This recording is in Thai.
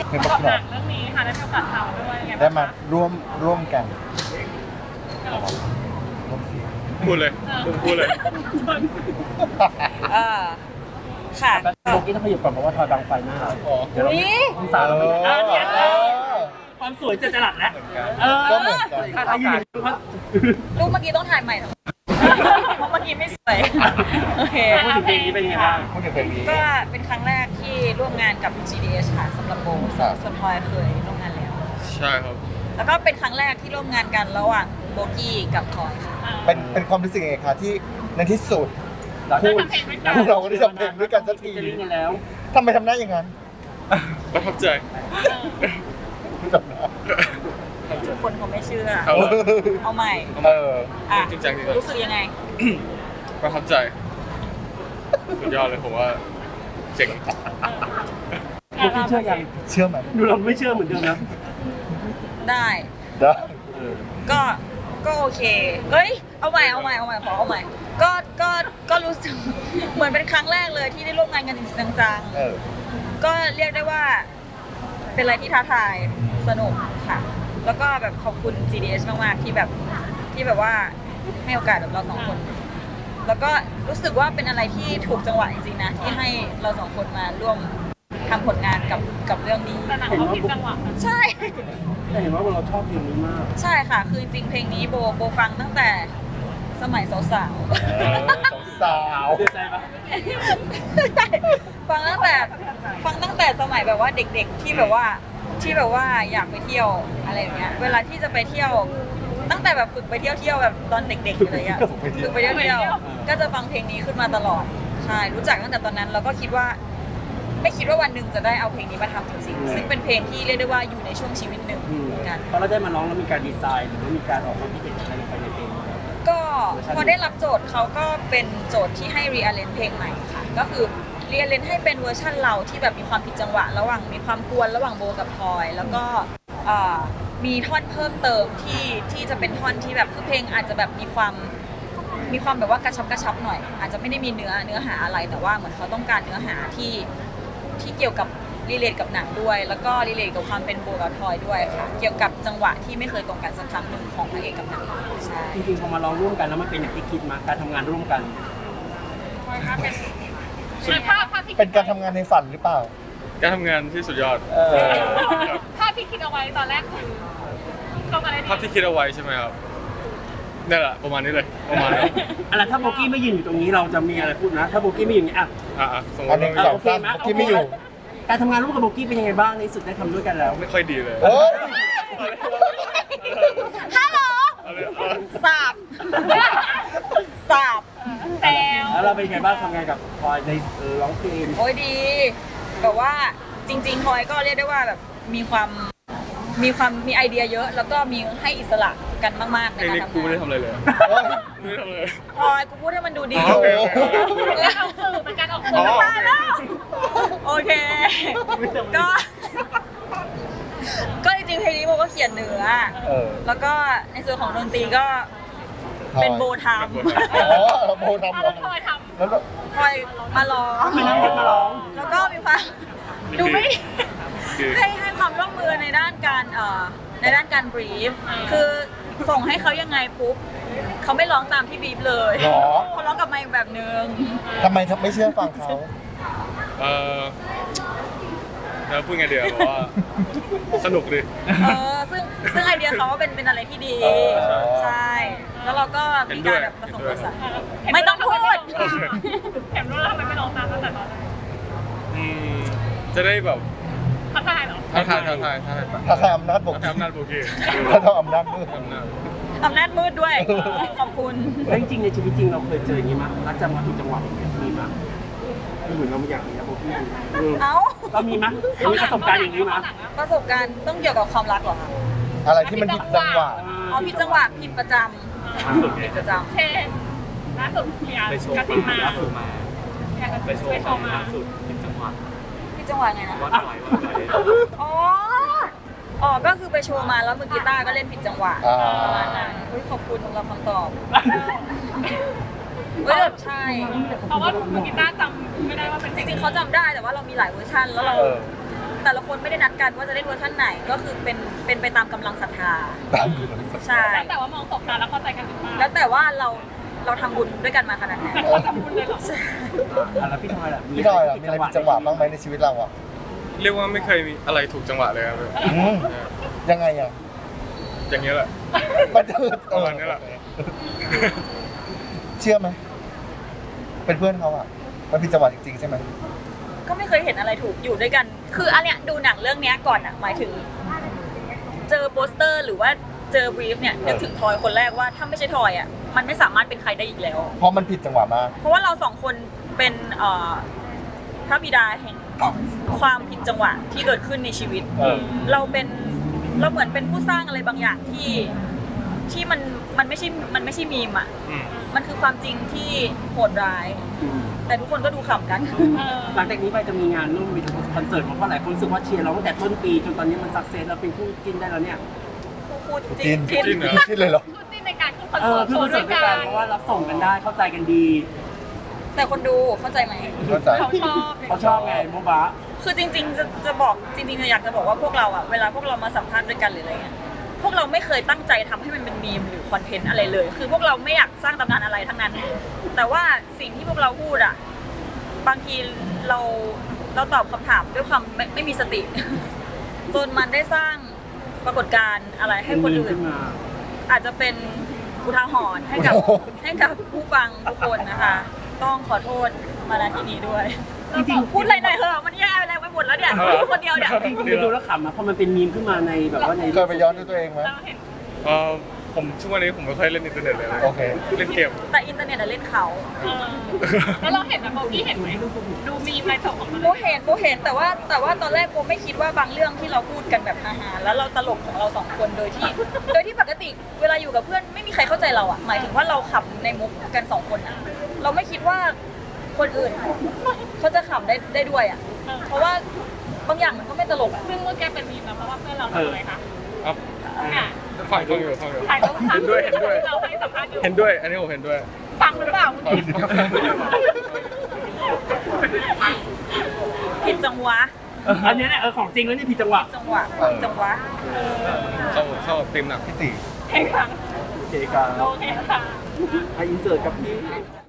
เพลงประกอบหนังเรื่องนี้ค่ะได้มีโอกาสทำด้วยได้มาร่วมกันพูดเลยพูดเลยค่ะเมื่อกี้ต้องขยับก่อนเพราะว่าทอยบังไฟหน้าเราเดี๋ยวเราองศาเราความสวยจะจรัสแล้วก็เหมือนกันถ้ายืนรูปเมื่อกี้ต้องถ่ายใหม่หรอเพราะเมื่อกี้ไม่สวยโอเคพูดถึงเพลงนี้เป็นยังไงบ้างพูดถึงเพลงนี้ก็เป็นครั้งแรกที่ร่วมงานกับ GDS ค่ะสำหรับโบส่วนทอยเคยร่วมงานแล้วใช่ครับแล้วก็เป็นครั้งแรกที่ร่วมงานกันระหว่างโบกี้กับทอยค่ะเป็นความรู้สึกยังไงคะที่ในที่สุดเราก็ได้ทำเพลงด้วยกันสักทีแล้วทำไมทำหน้าอย่างนั้นประทับใจคนเขาไม่เชื่อเอาใหม่จริงจังจริงรู้สึกยังไงประทับใจสุดยอดเลยผมว่าเจ๋งโบกี้เชื่อยังเชื่อไหมดูเราไม่เชื่อเหมือนเดิมนะได้ก็โอเคเฮ้ยเอาใหม่ขอเอาใหม่ก็รู้สึกเหมือนเป็นครั้งแรกเลยที่ได้ร่วมงานกันจริงจังๆก็เรียกได้ว่าเป็นอะไรที่ท้าทายสนุกค่ะแล้วก็แบบขอบคุณ GDS มากๆที่แบบว่าให้โอกาสกับเราสองคนแล้วก็รู้สึกว่าเป็นอะไรที่ถูกจังหวะจริงๆนะที่ให้เราสองคนมาร่วมทำผลงานกับเรื่องนี้แต่หนังก็ผิดจังหวะใช่แต่เห็นว่าเราชอบเพลงนี้มากใช่ค่ะคือจริงเพลงนี้โบฟังตั้งแต่สมัยสาวสาวเดือดใจปะฟังตั้งแต่สมัยแบบว่าเด็กๆที่แบบว่าอยากไปเที่ยวอะไรอย่างเงี้ยเวลาที่จะไปเที่ยวตั้งแต่แบบฝึกไปเที่ยวแบบตอนเด็กๆอะไรเงี้ยฝึกไปเที่ยวก็จะฟังเพลงนี้ขึ้นมาตลอดใช่รู้จักตั้งแต่ตอนนั้นเราก็ไม่คิดว่าวันหนึ่งจะได้เอาเพลงนี้มาทำจริงๆซึ่งเป็นเพลงที่เรียกได้ว่าอยู่ในช่วงชีวิตหนึ่งกันพอเราได้มาร้องแล้วมีการดีไซน์หรือว่ามีการออกความคิดเห็นอะไรไปในเพลงก็พอได้รับโจทย์เขาก็เป็นโจทย์ที่ให้รีอาเลนเพลงใหม่ค่ะก็คือรีอาเลนให้เป็นเวอร์ชั่นเราที่แบบมีความผิดจังหวะระหว่างมีความกวนระหว่างโบกับพลอยแล้วก็มีท่อนเพิ่มเติมที่จะเป็นท่อนที่แบบคือเพลงอาจจะแบบมีความแบบว่ากระชับหน่อยอาจจะไม่ได้มีเนื้อหาอะไรแต่ว่าเหมือนเขาต้องการเนื้อหาที่เกี่ยวกับรีเลทกับหนังด้วยแล้วก็รีเลทกับความเป็นโบกับทอยด้วยค่ะเกี่ยวกับจังหวะที่ไม่เคยตรงกันสักครั้งหนึ่งของพระเอกกับหนังใช่จริงๆพอมาร้องร่วมกันแล้วมันเป็นอย่างที่คิดมาการทำงานร่วมกันเป็นการทำงานในฝันหรือเปล่าการทำงานที่สุดยอดภาพที่คิดเอาไว้ตอนแรกคือภาพที่คิดเอาไว้ใช่ไหมครับนี่แหละประมาณนี้เลยประมาณนี้อะไรถ้าโบกี้ไม่ยืนอยู่ตรงนี้เราจะมีอะไรพูดนะถ้าโบกี้ไม่อยู่อย่างนี้สมมติโอเคไหมโบกี้ไม่อยู่การทำงานร่วมกับโบกี้เป็นยังไงบ้างในสุดได้ทำด้วยกันแล้วไม่ค่อยดีเลยฮัลโหลสาบแล้วเราเป็นยังไงบ้างทำงานกับพลอยในร้องเพลงโอ้ยดีแบบว่าจริงๆพลอยก็เรียกได้ว่าแบบมีไอเดียเยอะแล้วก็มีให้อิสระกันมากๆในการทำงานกูไม่ได้ทำอะไรเลยไม่ได้ทำเลยพลอยกูพูดให้มันดูดีการออกสื่อเป็นการออกสื่อตายแล้วโอเคก็จริงๆเพลงนี้โบก็เขียนเนื้อแล้วก็ในส่วนของดนตรีก็เป็นโบทำโบทำแล้วพลอยมาร้องแล้วก็มีความดูไม่ให้ความร่วมมือในด้านการบรีฟคือส่งให้เขายังไงปุ๊บเขาไม่ร้องตามที่บรีฟเลยเขาร้องกับมาอีกแบบนึงทำไมไม่เชื่อฟังเขาแล้วพูดไงเดี๋ยวว่าสนุกดิซึ่งไอเดียเขาว่าเป็นอะไรที่ดีใช่แล้วเราก็มีการแบบผสมผสานไม่ต้องพูดแถมรู้แล้วทำไมไม่ร้องตามตั้งแต่ตอนแรกจะได้แบบท้าทายเหรอท้าทายอำนาจโบกี้อำนาจโบกี้อำนาจมืดด้วยขอบคุณแล้วจริงในชีวิตจริงเราเคยเจออย่างนี้มั้ยรักจำมาถูกจังหวะมีมั้ยเหมือนเราไม่อยากมีนะโบกี้เรามีมั้ยมีประสบการณ์อย่างนี้มั้ยประสบการณ์ต้องเกี่ยวกับความรักเหรอคะอะไรที่มันผิดจังหวะผิดจังหวะผิดประจำเช่นล่าสุดไปโชว์มาล่าสุดมาไปโชว์มาล่าสุดผิดจังหวะไงนะวัดไหวก็คือไปโชว์มาแล้วมือกีตาร์ก็เล่นผิดจังหวะประมาณนั้นขอบคุณสำหรับคำตอบใช่เพราะว่ามือกีตาร์จำไม่ได้ว่าเป็นจริงๆเขาจำได้แต่ว่าเรามีหลายเวอร์ชันแล้วเราแต่ละคนไม่ได้นัดกันว่าจะเล่นเวอร์ชันไหนก็คือเป็นไปตามกำลังศรัทธาตามใช่แล้วแต่ว่ามองสบตาแล้วเข้าใจกันหรือเปล่าแล้วแต่ว่าเราทำบุญด้วยกันมาขนาดไหนเขาทำบุญเลยเหรอใช่แล้วพี่ทอยล่ะพี่ดอยมีอะไรผิดจังหวะบ้างไหมในชีวิตเราอ่ะเรียกว่าไม่เคยมีอะไรถูกจังหวะเลยครับยังไงอ่ะอย่างนี้ยแหละมันจะประมาณนี้แหละเชื่อไหมเป็นเพื่อนเขาอ่ะมันผิดจังหวะจริงๆใช่ไหมก็ไม่เคยเห็นอะไรถูกอยู่ด้วยกัน คืออันเนี้ยดูหนังเรื่องเนี้ยก่อนอ่ะหมายถึง เจอโปสเตอร์หรือว่าเจอบรีฟเนี่ยนึกถึงทอยคนแรกว่าถ้าไม่ใช่ทอยอ่ะมันไม่สามารถเป็นใครได้อีกแล้วเพราะมันผิดจังหวะมากเพราะว่าเราสองคนเป็นพระบิดาแห่งความผิดจังหวะที่เกิดขึ้นในชีวิต เราเหมือนเป็นผู้สร้างอะไรบางอย่างที่มันไม่ใช่มีมอ่ะ มันคือความจริงที่โหดร้าย แต่ทุกคนก็ดูขำกันหลังจากนี้ไปจะมีงานร่วมมีคอนเสิร์ตเพราะหลายคนรู้สึกว่าเชียร์เราตั้งแต่ต้นปีจนตอนนี้มันสักเซสเราเป็นคู่จิ้นได้แล้วเนี่ยพูดจจิรินงจินจินเลยเหรอคู่จิ้นในการขึ้นคอนเอเสิอร์ตขึ้นคอนเสิร์ตด้วยกันเพราะว่ารับส่งกันได้เข้าใจกันดีแต่คนดูเข้าใจไหมเข้าใจเขาชอบเขาชอบไงโมบะคือจริงๆจะบอกจริงๆอยากจะบอกว่าพวกเราอ่ะเวลาพวกเรามาสัมภาษณ์ด้วยกันหรืออะไรเงี้ยพวกเราไม่เคยตั้งใจทำให้มันเป็นมีมหรือคอนเทนต์อะไรเลย คือพวกเราไม่อยากสร้างตำนานอะไรทั้งนั้น แต่ว่าสิ่งที่พวกเราพูดอ่ะบางทีเราตอบคำถามด้วยความไม่มีสติ จนมันได้สร้างปรากฏการณ์อะไรให้คนอื่นขึ้นมาอาจจะเป็นอุทาหรณ์ให้กับผู้ฟังทุกคนนะคะ ต้องขอโทษมาณที่นี้ด้วยจริงๆพูดอะไรหน่อยเถอะมันแย่อะไรไปหมดแล้วเนี่ยพูดคนเดียวเนี่ยจริงๆดูแล้วขำนะเพราะมันเป็นมีมขึ้นมาในแบบว่าในเคยไปย้อนดูตัวเองไหมเราเห็นผมช่วงนี้ผมไม่ค่อยเล่นอินเทอร์เน็ตเลยนะโอเคเล่นเกมแต่อินเทอร์เน็ตอะเล่นเขาแล้วเราเห็นนะโบกี้เห็นไหมดูมีอะไรส่งออกมาโบเห็นแต่ว่าตอนแรกโบไม่คิดว่าบางเรื่องที่เราพูดกันแบบฮาๆแล้วเราตลกของเราสองคนโดยที่ปกติเวลาอยู่กับเพื่อนไม่มีใครเข้าใจเราอะหมายถึงว่าเราขำในมุกกันสองคนอะเราไม่คิดว่าคนอื่นเขาจะขำได้ด้วยอะเพราะว่าบางอย่างมันก็ไม่ตลกอะซึ่งเมื่อแกเป็นมีมนะเพราะว่าเพื่อนเราทำอะไรคะครับเนี่ยฟังอยู่ถ่ายรูปเห็นด้วยเราให้สัมภาษณ์อยู่เห็นด้วย อันนี้ผมเห็นด้วยฟังหรือเปล่าผิดจังหวะอันเนี้ยเนี่ยของจริงแล้วนี่ผิดจังหวะจังหวะเข้าเต็มหนักพี่ติเฮ้ยครั้งโอเคครับโอเคค่ะอินเสิร์ตกับพี่